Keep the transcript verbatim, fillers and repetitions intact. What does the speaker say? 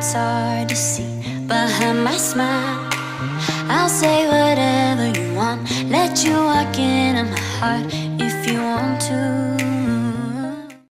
it's hard to see behind my smile. I'll say whatever you want, let you walk into my heart if you want to.